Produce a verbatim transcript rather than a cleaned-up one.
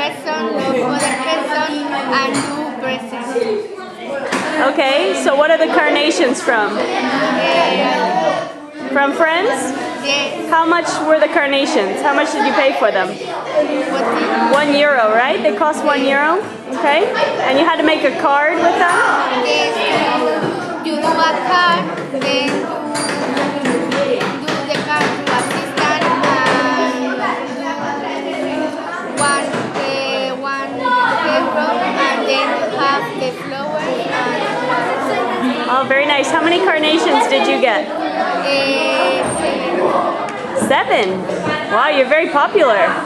present, love for the present, and do present. Okay, so what are the carnations from? Uh, From friends? yes. How much were the carnations? How much did you pay for them? What One euro, right? They cost one euro? Okay. And you had to make a card with them? yes, you do a card, then you do the card to assistant and one, uh, one euro, and then you have the flowers and Oh, very nice. How many carnations did you get? uh, Seven. Wow, you're very popular.